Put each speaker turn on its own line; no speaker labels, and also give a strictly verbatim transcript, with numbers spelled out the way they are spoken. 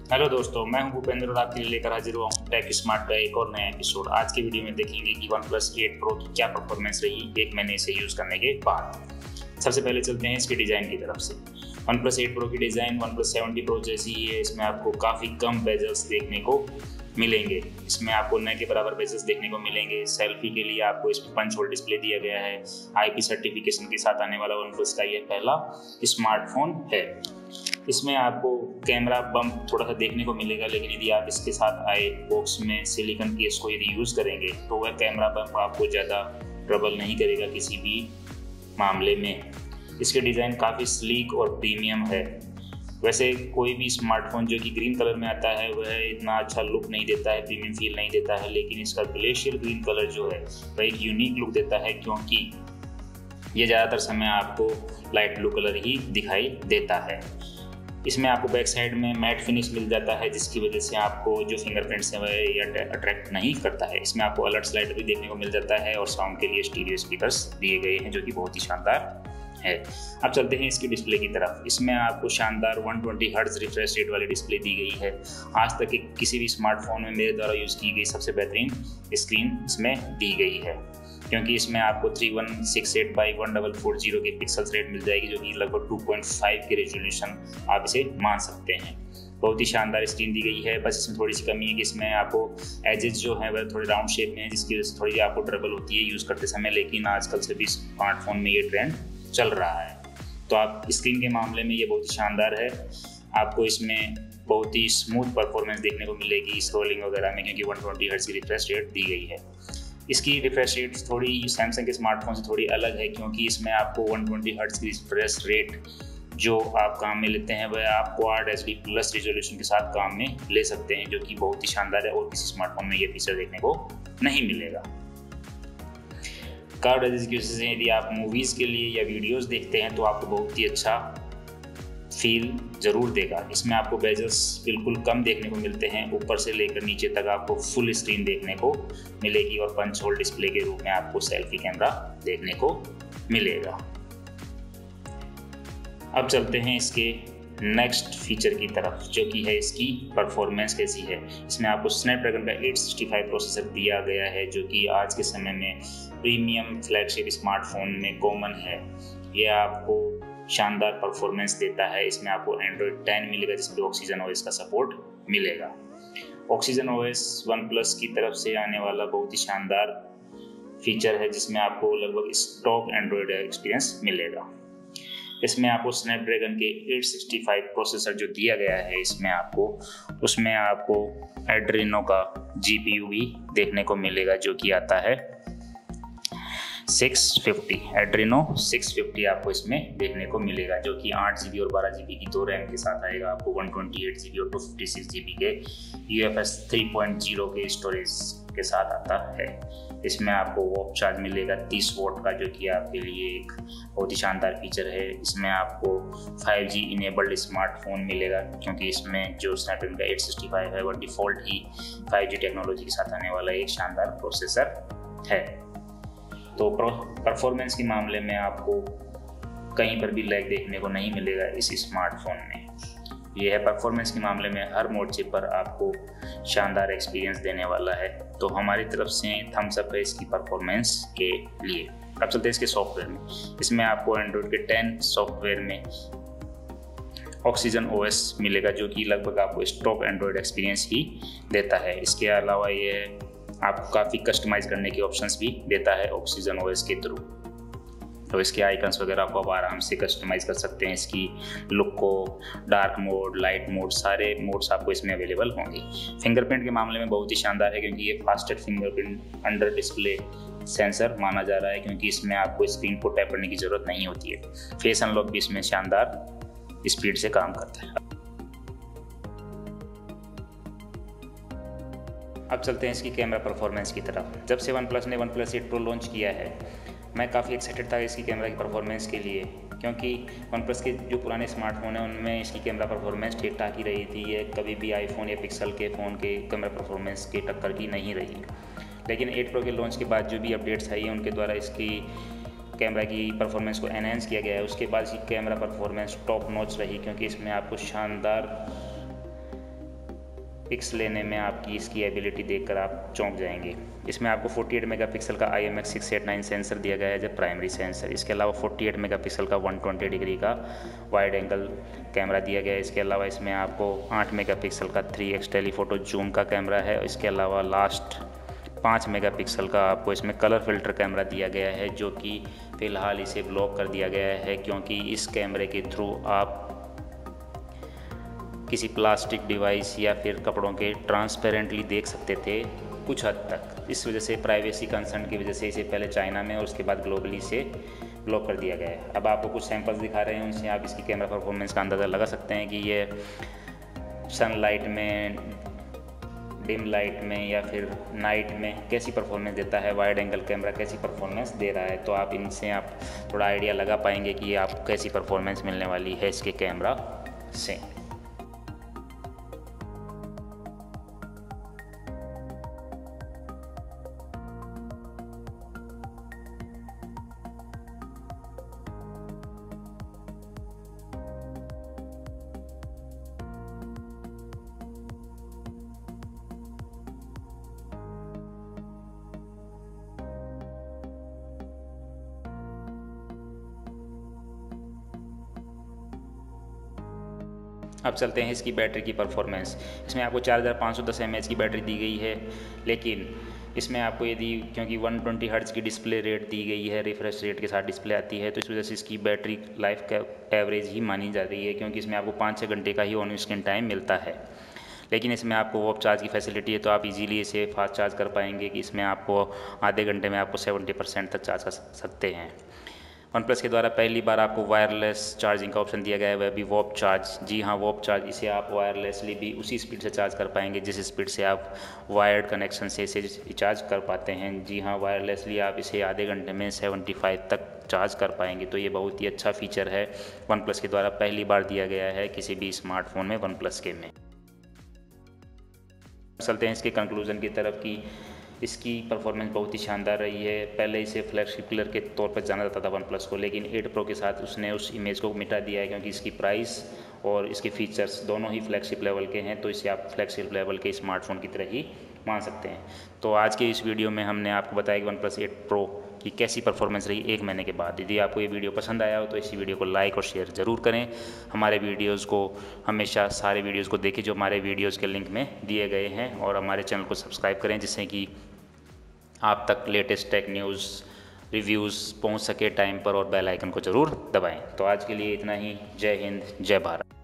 Hello दोस्तों, मैं हूं भूपेंद्र और आपके लिए लेकर हाजिर हुआ हूं टेक स्मार्ट का एक और नया एपिसोड। आज की वीडियो में देखेंगे कि वन प्लस एट प्रो की क्या परफॉर्मेंस रही एक महीने से यूज़ करने के बाद। सबसे पहले चलते हैं इसके डिज़ाइन की तरफ से। वन प्लस एट प्रो की design one plus seventy pro जैसी ही है। इसमें आपको काफ़ी कम बेजल्स देखने को मिलेंगे। इसमें आपको न के बराबर बेजल्स देखने को मिलेंगे। सेल्फी के लिए आपको इसमें पंच होल डिस्प्ले दिया गया है। आईपी सर्टिफिकेशन के साथ आने वाला वन प्लस का यह पहला स्मार्टफोन है। इसमें आपको कैमरा बम्प थोड़ा सा देखने को मिलेगा, लेकिन यदि आप इसके साथ आए बॉक्स में सिलिकॉन केस को यदि यूज़ करेंगे तो वह कैमरा बम्प आपको ज़्यादा ट्रबल नहीं करेगा किसी भी मामले में। इसके डिज़ाइन काफ़ी स्लीक और प्रीमियम है। वैसे कोई भी स्मार्टफोन जो कि ग्रीन कलर में आता है वह इतना अच्छा लुक नहीं देता है, प्रीमियम फील नहीं देता है, लेकिन इसका ग्लेशियर ग्रीन कलर जो है वह एक यूनिक लुक देता है, क्योंकि ये ज़्यादातर समय आपको लाइट ब्लू कलर ही दिखाई देता है। इसमें आपको बैक साइड में मैट फिनिश मिल जाता है, जिसकी वजह से आपको जो फिंगरप्रिंट्स है वह अट्रैक्ट नहीं करता है। इसमें आपको अलर्ट स्लाइडर भी देखने को मिल जाता है और साउंड के लिए स्टीरियो स्पीकर्स दिए गए हैं, जो कि बहुत ही शानदार है। अब चलते हैं इसकी डिस्प्ले की तरफ। इसमें आपको शानदार one twenty hertz refresh rate वाली डिस्प्ले दी गई है। आज तक के किसी भी स्मार्टफोन में मेरे द्वारा यूज़ की गई सबसे बेहतरीन स्क्रीन इसमें दी गई है, क्योंकि इसमें आपको three one six eight by one double four zero के पिक्सल्स रेट मिल जाएगी, जो कि लगभग टू पॉइंट फाइव के रेजोल्यूशन आप इसे मान सकते हैं। बहुत ही शानदार स्क्रीन दी गई है। बस इसमें थोड़ी सी कमी है कि इसमें आपको एजेस जो है वह थोड़े राउंड शेप में है, जिसकी वजह से थोड़ी आपको ट्रबल होती है यूज़ करते समय, लेकिन आजकल सभी स्मार्टफोन में ये ट्रेंड चल रहा है। तो आप स्क्रीन के मामले में ये बहुत ही शानदार है। आपको इसमें बहुत ही स्मूथ परफॉर्मेंस देखने को मिलेगी स्क्रॉलिंग वगैरह में, क्योंकि वन ट्वेंटी हर्ट्ज की रिफ्रेश रेट दी गई है। इसकी रिफ्रेश रेट थोड़ी सैमसंग के स्मार्टफोन से थोड़ी अलग है, क्योंकि इसमें आपको वन ट्वेंटी हर्ट्ज की रिफ्रेश रेट जो आप काम में लेते हैं वह आप quad H D plus resolution के साथ काम में ले सकते हैं, जो कि बहुत ही शानदार है और किसी स्मार्टफोन में ये फीचर देखने को नहीं मिलेगा। कार्ड एज की वजह से यदि आप मूवीज़ के लिए या वीडियोज़ देखते हैं तो आपको बहुत ही अच्छा फील ज़रूर देगा। इसमें आपको बेजल्स बिल्कुल कम देखने को मिलते हैं, ऊपर से लेकर नीचे तक आपको फुल स्क्रीन देखने को मिलेगी और पंच होल डिस्प्ले के रूप में आपको सेल्फी कैमरा देखने को मिलेगा। अब चलते हैं इसके नेक्स्ट फीचर की तरफ, जो कि है इसकी परफॉर्मेंस कैसी है। इसमें आपको स्नैपड्रैगन का एट सिक्सटी फाइव प्रोसेसर दिया गया है, जो कि आज के समय में प्रीमियम फ्लैगशिप स्मार्टफोन में कॉमन है। यह आपको शानदार परफॉर्मेंस देता है। इसमें आपको एंड्रॉयड टेन मिलेगा, जिसमें ऑक्सीजन ओएस का सपोर्ट मिलेगा। ऑक्सीजन ओएस वन प्लस की तरफ से आने वाला बहुत ही शानदार फीचर है, जिसमें आपको लगभग स्टॉक एंड्रॉयड एक्सपीरियंस मिलेगा। इसमें आपको स्नैपड्रैगन के एट सिक्सटी फाइव प्रोसेसर जो दिया गया है, इसमें आपको उसमें आपको एड्रीनो का जीपीयू भी देखने को मिलेगा, जो कि आता है six fifty. Adreno six fifty आपको इसमें देखने को मिलेगा, जो कि आठ जी बी और बारह जी बी की दो रैम के साथ आएगा। आपको one twenty eight G B और two fifty six G B के U F S three point zero के स्टोरेज के साथ आता है। इसमें आपको वॉक चार्ज मिलेगा तीस वोट का, जो कि आपके लिए एक बहुत ही शानदार फीचर है। इसमें आपको फाइव जी इनेबल्ड स्मार्टफोन मिलेगा, क्योंकि इसमें जो स्नैपड्रैगन का एट सिक्सटी फाइव है वह डिफ़ॉल्ट ही फाइव जी टेक्नोलॉजी के साथ आने वाला एक शानदार प्रोसेसर है। तो परफॉर्मेंस के मामले में आपको कहीं पर भी लैग देखने को नहीं मिलेगा इस स्मार्टफोन में। यह है परफॉर्मेंस के मामले में हर मोर्चे पर आपको शानदार एक्सपीरियंस देने वाला है। तो हमारी तरफ से थम्स अप है इसकी परफॉर्मेंस के लिए। अब चलते हैं इसके सॉफ्टवेयर में। इसमें आपको एंड्रॉयड के टेन सॉफ्टवेयर में ऑक्सीजन ओएस मिलेगा, जो कि लगभग आपको स्टॉक एंड्रॉयड एक्सपीरियंस ही देता है। इसके अलावा ये आपको काफ़ी कस्टमाइज़ करने के ऑप्शंस भी देता है ऑक्सीजन ओएस के थ्रू। तो इसके आइकन्स वगैरह आपको आप आराम से कस्टमाइज़ कर सकते हैं। इसकी लुक को डार्क मोड, लाइट मोड, सारे मोड्स आपको इसमें अवेलेबल होंगे। फिंगरप्रिंट के मामले में बहुत ही शानदार है, क्योंकि ये fastest fingerprint under display sensor माना जा रहा है, क्योंकि इसमें आपको स्क्रीन को टैप करने की ज़रूरत नहीं होती है। फेस अनलॉक भी इसमें शानदार स्पीड से काम करता है। अब चलते हैं इसकी कैमरा परफॉर्मेंस की तरफ। जब से वन प्लस ने one plus eight pro launch किया है, मैं काफ़ी एक्साइटेड था इसकी कैमरा की परफॉर्मेंस के लिए, क्योंकि वन प्लस के जो पुराने स्मार्टफोन हैं उनमें इसकी कैमरा परफॉर्मेंस ठीक ठाक ही रही थी। ये कभी भी आईफोन या पिक्सल के फ़ोन के कैमरा परफॉर्मेंस के टक्कर की नहीं रही। लेकिन एट प्रो के लॉन्च के बाद जो भी अपडेट्स आई हैं उनके द्वारा इसकी कैमरा की परफॉर्मेंस को एनहेंस किया गया है। उसके बाद इसकी कैमरा परफॉर्मेंस टॉप नॉच रही, क्योंकि इसमें आपको शानदार पिक्स लेने में आपकी इसकी एबिलिटी देखकर आप चौंक जाएंगे। इसमें आपको अड़तालीस मेगापिक्सल का I M X six eight nine sensor दिया गया है जब प्राइमरी सेंसर। इसके अलावा अड़तालीस मेगापिक्सल का एक सौ बीस डिग्री का वाइड एंगल कैमरा दिया गया है। इसके अलावा इसमें आपको आठ मेगापिक्सल का थ्री एक्स टेलीफोटो जूम का कैमरा है। इसके अलावा लास्ट पाँच मेगापिक्सल का आपको इसमें कलर फिल्टर कैमरा दिया गया है, जो कि फ़िलहाल इसे ब्लॉक कर दिया गया है क्योंकि इस कैमरे के थ्रू आप किसी प्लास्टिक डिवाइस या फिर कपड़ों के ट्रांसपेरेंटली देख सकते थे कुछ हद तक। इस वजह से प्राइवेसी कंसर्न की वजह से इसे पहले चाइना में और उसके बाद ग्लोबली से ब्लॉक कर दिया गया है। अब आपको कुछ सैंपल्स दिखा रहे हैं, उनसे आप इसकी कैमरा परफॉर्मेंस का अंदाज़ा लगा सकते हैं कि ये सनलाइट में, डिम लाइट में या फिर नाइट में कैसी परफॉर्मेंस देता है, वाइड एंगल कैमरा कैसी परफॉर्मेंस दे रहा है। तो आप इनसे आप थोड़ा आइडिया लगा पाएंगे कि आपको कैसी परफॉर्मेंस मिलने वाली है इसके कैमरा से। अब चलते हैं इसकी बैटरी की परफॉर्मेंस। इसमें आपको चार हज़ार पाँच सौ दस एम एच की बैटरी दी गई है, लेकिन इसमें आपको यदि क्योंकि एक सौ बीस हर्ट्ज की डिस्प्ले रेट दी गई है, रिफ्रेश रेट के साथ डिस्प्ले आती है, तो इस वजह से इसकी बैटरी लाइफ का एवरेज ही मानी जा रही है क्योंकि इसमें आपको पाँच छः घंटे का ही ऑन स्क्रीन टाइम मिलता है। लेकिन इसमें आपको वॉप चार्ज की फैसिलिटी है, तो आप इजीली इसे फास्ट चार्ज कर पाएंगे कि इसमें आपको आधे घंटे में आपको सत्तर परसेंट तक चार्ज कर सकते हैं। वन प्लस के द्वारा पहली बार आपको वायरलेस चार्जिंग का ऑप्शन दिया गया है, वह भी वॉप चार्ज। जी हाँ, वॉप चार्ज। इसे आप वायरलेसली भी उसी स्पीड से चार्ज कर पाएंगे जिस स्पीड से आप वायर्ड कनेक्शन से इसे चार्ज कर पाते हैं। जी हाँ, वायरलेसली आप इसे आधे घंटे में पचहत्तर तक चार्ज कर पाएंगे। तो ये बहुत ही अच्छा फीचर है, वन प्लस के द्वारा पहली बार दिया गया है किसी भी स्मार्टफोन में वन प्लस के में। चलते हैं इसके कंक्लूजन की तरफ कि इसकी परफॉर्मेंस बहुत ही शानदार रही है। पहले इसे फ्लैगशिप किलर के तौर पर जाना जाता था वन प्लस को, लेकिन एट प्रो के साथ उसने उस इमेज को मिटा दिया है क्योंकि इसकी प्राइस और इसके फीचर्स दोनों ही फ्लैगशिप लेवल के हैं, तो इसे आप फ्लैगशिप लेवल के स्मार्टफोन की तरह ही मान सकते हैं। तो आज के इस वीडियो में हमने आपको बताया कि वन प्लस एट प्रो की कैसी परफॉर्मेंस रही एक महीने के बाद। यदि आपको ये वीडियो पसंद आया हो तो इसी वीडियो को लाइक और शेयर ज़रूर करें। हमारे वीडियोज़ को हमेशा सारे वीडियोज़ को देखें जो हमारे वीडियोज़ के लिंक में दिए गए हैं, और हमारे चैनल को सब्सक्राइब करें जिससे कि आप तक लेटेस्ट टेक न्यूज़ रिव्यूज़ पहुंच सके टाइम पर, और बेल आइकन को ज़रूर दबाएं। तो आज के लिए इतना ही। जय हिंद, जय भारत।